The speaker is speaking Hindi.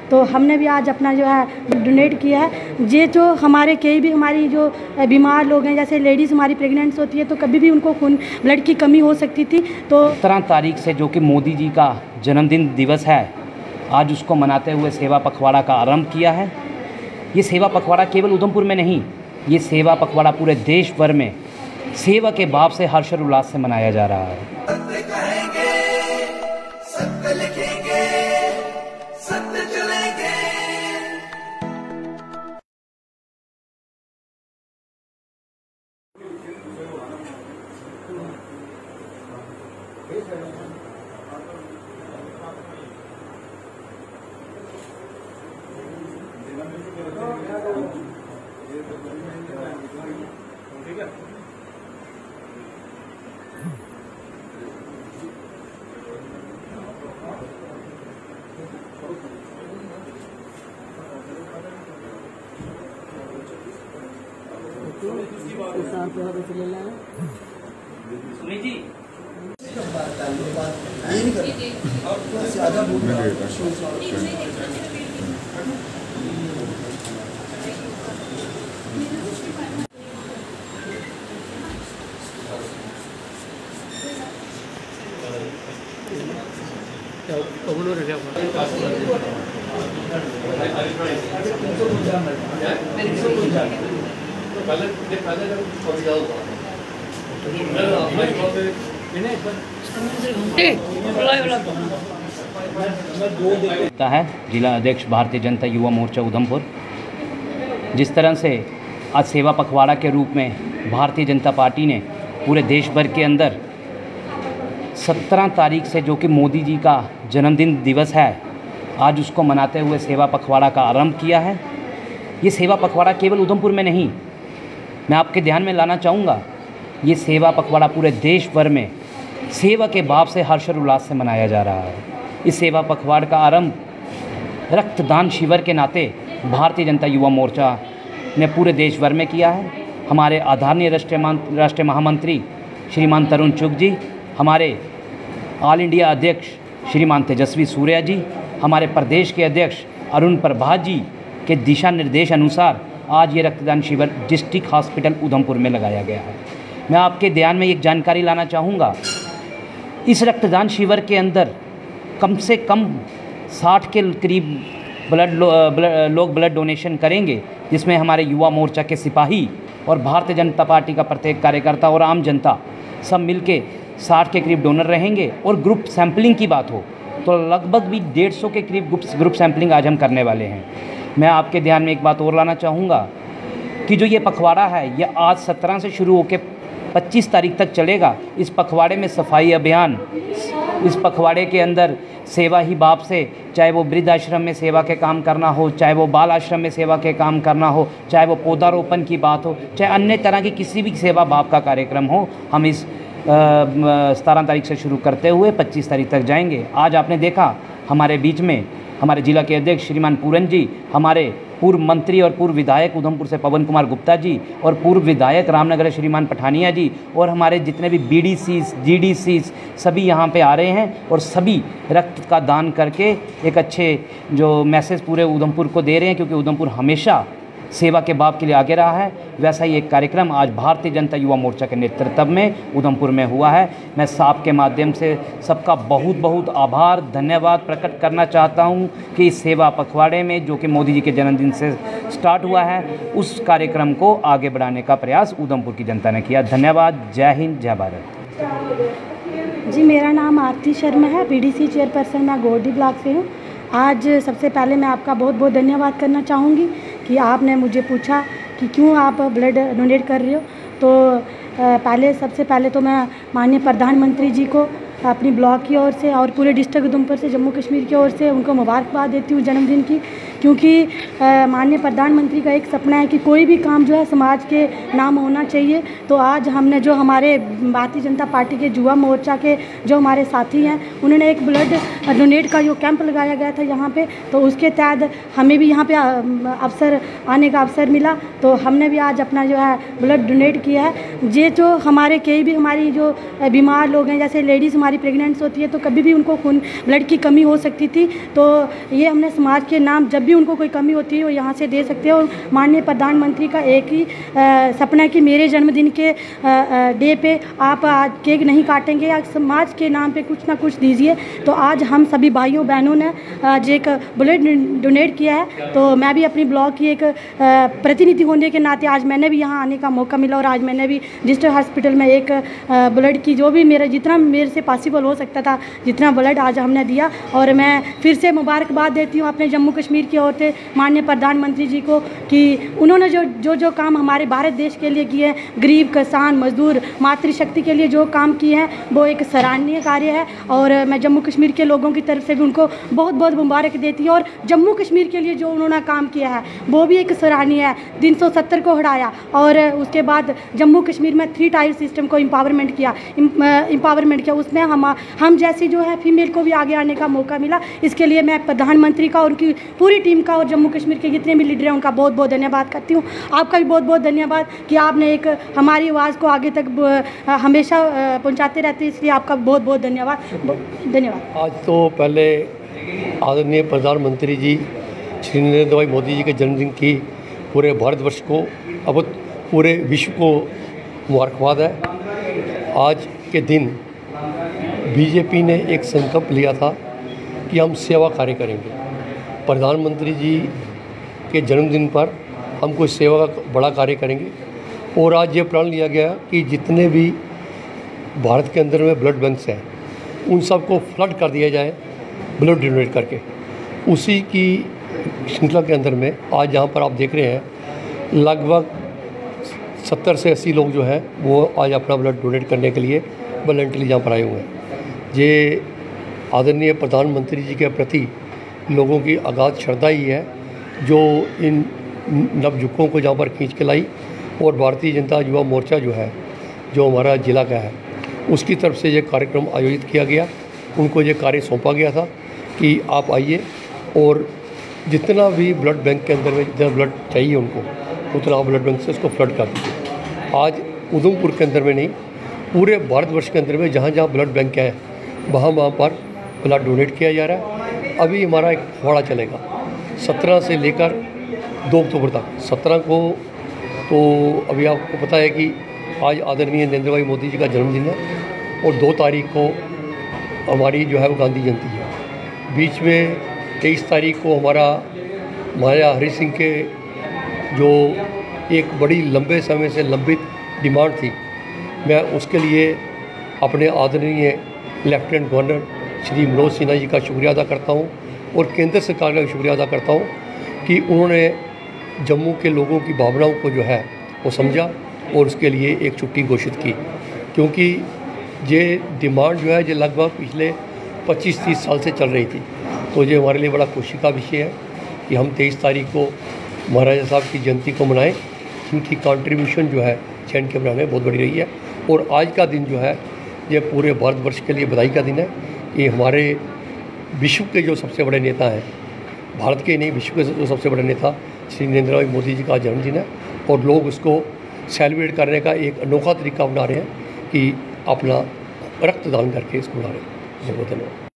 तो हमने भी आज अपना जो है डोनेट किया है। ये जो हमारे कई भी हमारी जो बीमार लोग हैं, जैसे लेडीज़ हमारी प्रेग्नेंट्स होती है तो कभी भी उनको खून ब्लड की कमी हो सकती थी। तो 17 तारीख से जो कि मोदी जी का जन्मदिन दिवस है, आज उसको मनाते हुए सेवा पखवाड़ा का आरंभ किया है। ये सेवा पखवाड़ा केवल उधमपुर में नहीं, ये सेवा पखवाड़ा पूरे देश भर में सेवा के भाव से हर्षोल्लास से मनाया जा रहा है। सत्य कहेंगे, सत्य लिखेंगे, सत्य चलेंगे। सुनील जी, है जिला अध्यक्ष भारतीय जनता युवा मोर्चा उधमपुर। जिस तरह से आज सेवा पखवाड़ा के रूप में भारतीय जनता पार्टी ने पूरे देश भर के अंदर 17 तारीख से जो कि मोदी जी का जन्मदिन दिवस है, आज उसको मनाते हुए सेवा पखवाड़ा का आरंभ किया है। ये सेवा पखवाड़ा केवल उधमपुर में नहीं, मैं आपके ध्यान में लाना चाहूँगा, ये सेवा पखवाड़ा पूरे देश भर में सेवा के भाव से हर्षोल्लास से मनाया जा रहा है। इस सेवा पखवाड़ का आरंभ रक्तदान शिविर के नाते भारतीय जनता युवा मोर्चा ने पूरे देश भर में किया है। हमारे आदरणीय राष्ट्रीय महामंत्री श्रीमान तरुण चुग जी, हमारे ऑल इंडिया अध्यक्ष श्रीमान तेजस्वी सूर्या जी, हमारे प्रदेश के अध्यक्ष अरुण प्रभात जी के दिशा निर्देश अनुसार आज ये रक्तदान शिविर डिस्ट्रिक्ट हॉस्पिटल उधमपुर में लगाया गया है। मैं आपके ध्यान में एक जानकारी लाना चाहूँगा, इस रक्तदान शिविर के अंदर कम से कम 60 के करीब लोग ब्लड डोनेशन करेंगे, जिसमें हमारे युवा मोर्चा के सिपाही और भारतीय जनता पार्टी का प्रत्येक कार्यकर्ता और आम जनता सब मिलके 60 के करीब डोनर रहेंगे। और ग्रुप सैंपलिंग की बात हो तो लगभग भी 150 के करीब ग्रुप सैंपलिंग आज हम करने वाले हैं। मैं आपके ध्यान में एक बात और लाना चाहूँगा कि जो ये पखवाड़ा है, ये आज 17 से शुरू होकर 25 तारीख तक चलेगा। इस पखवाड़े में सफाई अभियान, इस पखवाड़े के अंदर सेवा ही बाप से, चाहे वो वृद्ध आश्रम में सेवा के काम करना हो, चाहे वो बाल आश्रम में सेवा के काम करना हो, चाहे वो पौधारोपण की बात हो, चाहे अन्य तरह की किसी भी सेवा बाप का कार्यक्रम हो, हम इस 17 तारीख से शुरू करते हुए 25 तारीख तक जाएंगे। आज आपने देखा हमारे बीच में हमारे जिला के अध्यक्ष श्रीमान पूरन जी, हमारे पूर्व मंत्री और पूर्व विधायक उधमपुर से पवन कुमार गुप्ता जी, और पूर्व विधायक रामनगर श्रीमान पठानिया जी, और हमारे जितने भी BDCs GDCs सभी यहाँ पे आ रहे हैं और सभी रक्त का दान करके एक अच्छे जो मैसेज पूरे उधमपुर को दे रहे हैं, क्योंकि उधमपुर हमेशा सेवा के भाव के लिए आगे रहा है। वैसा ही एक कार्यक्रम आज भारतीय जनता युवा मोर्चा के नेतृत्व में उधमपुर में हुआ है। मैं साहब के माध्यम से सबका बहुत बहुत आभार धन्यवाद प्रकट करना चाहता हूं कि इस सेवा पखवाड़े में जो कि मोदी जी के जन्मदिन से स्टार्ट हुआ है, उस कार्यक्रम को आगे बढ़ाने का प्रयास उधमपुर की जनता ने किया। धन्यवाद। जय हिंद, जय भारत। जी, मेरा नाम आरती शर्मा है, BDC चेयरपर्सन मैं गोरडी ब्लॉक से हूँ। आज सबसे पहले मैं आपका बहुत बहुत धन्यवाद करना चाहूँगी कि आपने मुझे पूछा कि क्यों आप ब्लड डोनेट कर रहे हो। तो सबसे पहले तो मैं माननीय प्रधानमंत्री जी को अपनी ब्लॉक की ओर से और पूरे डिस्ट्रिक्ट उधमपुर से, जम्मू कश्मीर की ओर से उनको मुबारकबाद देती हूँ जन्मदिन की, क्योंकि माननीय प्रधानमंत्री का एक सपना है कि कोई भी काम जो है समाज के नाम होना चाहिए। तो आज हमने जो हमारे भारतीय जनता पार्टी के युवा मोर्चा के जो हमारे साथी हैं, उन्होंने एक ब्लड डोनेट का जो कैंप लगाया गया था यहाँ पे, तो उसके तहत हमें भी यहाँ पे अवसर आने का अवसर मिला, तो हमने भी आज अपना जो है ब्लड डोनेट किया है। ये जो हमारे कई भी हमारी जो बीमार लोग हैं, जैसे लेडीज़ हमारी प्रेग्नेंट्स होती है तो कभी भी उनको खून ब्लड की कमी हो सकती थी, तो ये हमने समाज के नाम जब भी उनको कोई कमी होती है वो यहाँ से दे सकते हैं। और माननीय प्रधानमंत्री का एक ही सपना है कि मेरे जन्मदिन के डे पे आप आज केक नहीं काटेंगे या समाज के नाम पे कुछ ना कुछ दीजिए। तो आज हम सभी भाइयों बहनों ने आज एक ब्लड डोनेट किया है, तो मैं भी अपनी ब्लॉक की एक प्रतिनिधि होने के नाते आज मैंने भी यहाँ आने का मौका मिला और आज मैंने भी डिस्ट्रिक्ट हॉस्पिटल में एक ब्लड की जो भी मेरा जितना मेरे से पॉसिबल हो सकता था जितना ब्लड आज हमने दिया। और मैं फिर से मुबारकबाद देती हूँ अपने जम्मू कश्मीर की ओर से माननीय प्रधानमंत्री जी को कि उन्होंने जो काम हमारे भारत देश के लिए किए हैं, गरीब किसान मजदूर मातृशक्ति के लिए जो काम किए हैं वो एक सराहनीय कार्य है। और मैं जम्मू कश्मीर के लोगों की तरफ से भी उनको बहुत बहुत मुबारक देती हूँ। और जम्मू कश्मीर के लिए जो उन्होंने काम किया है वो भी एक सराहनीय है। 370 को हटाया और उसके बाद जम्मू कश्मीर में 3 टायर सिस्टम को इम्पावरमेंट किया, उसमें हम जैसी जो है फीमेल को भी आगे आने का मौका मिला। इसके लिए मैं प्रधानमंत्री का और उनकी पूरी टीम का और जम्मू कश्मीर के जितने भी लीडर हैं उनका बहुत बहुत धन्यवाद करती हूँ। आपका भी बहुत बहुत धन्यवाद कि आपने एक हमारी आवाज़ को आगे तक हमेशा पहुँचाते रहते हैं, इसलिए आपका बहुत बहुत धन्यवाद। आज तो पहले आदरणीय प्रधानमंत्री जी श्री नरेंद्र भाई मोदी जी के जन्मदिन की पूरे भारतवर्ष को अब पूरे विश्व को मुबारकबाद है। आज के दिन बीजेपी ने एक संकल्प लिया था कि हम सेवा कार्य करेंगे। प्रधानमंत्री जी के जन्मदिन पर हम कोई सेवा का बड़ा कार्य करेंगे और आज ये प्रण लिया गया कि जितने भी भारत के अंदर में ब्लड बैंक्स हैं उन सबको फ्लड कर दिया जाए ब्लड डोनेट करके। उसी की श्रृंखला के अंदर में आज यहाँ पर आप देख रहे हैं लगभग 70 से 80 लोग जो हैं वो आज अपना ब्लड डोनेट करने के लिए वॉलंटरी यहाँ पर आए हुए हैं। ये आदरणीय प्रधानमंत्री जी के प्रति लोगों की अगाध श्रद्धा ही है जो इन नवयुवकों को जहाँ पर खींच के लाई। और भारतीय जनता युवा मोर्चा जो है जो हमारा ज़िला का है उसकी तरफ से ये कार्यक्रम आयोजित किया गया। उनको ये कार्य सौंपा गया था कि आप आइए और जितना भी ब्लड बैंक के अंदर में जितना ब्लड चाहिए उनको उतना ब्लड बैंक से उसको फ्लड कर दीजिए। आज उधमपुर के अंदर में नहीं पूरे भारतवर्ष के अंदर में जहाँ जहाँ ब्लड बैंक है वहाँ पर ब्लड डोनेट किया जा रहा है। अभी हमारा एक पखवाड़ा चलेगा 17 से लेकर 2 अक्टूबर तक। 17 को तो अभी आपको पता है कि आज आदरणीय नरेंद्र भाई मोदी जी का जन्मदिन है और 2 तारीख को हमारी जो है वो गांधी जयंती है। बीच में 23 तारीख को हमारा महाराजा हरि सिंह के जो एक बड़ी लंबे समय से लंबित डिमांड थी, मैं उसके लिए अपने आदरणीय लेफ्टिनेंट गवर्नर श्री मनोज सिन्हा जी का शुक्रिया अदा करता हूँ और केंद्र सरकार का शुक्रिया अदा करता हूँ कि उन्होंने जम्मू के लोगों की भावनाओं को जो है वो समझा और उसके लिए एक छुट्टी घोषित की। क्योंकि ये डिमांड जो है ये लगभग पिछले 25-30 साल से चल रही थी। तो ये हमारे लिए बड़ा खुशी का विषय है कि हम 23 तारीख को महाराजा साहब की जयंती को मनाएं, जिनकी कंट्रीब्यूशन जो है चैन के बनाने में बहुत बड़ी रही है। और आज का दिन जो है ये पूरे भारतवर्ष के लिए बधाई का दिन है। ये हमारे विश्व के जो सबसे बड़े नेता हैं, भारत के नहीं विश्व के जो सबसे बड़े नेता श्री नरेंद्र भाई मोदी जी का जन्मदिन है और लोग उसको सेलिब्रेट करने का एक अनोखा तरीका अपना रहे हैं कि अपना रक्तदान करके इसको मना रहे हैं। बहुत बहुत धन्यवाद।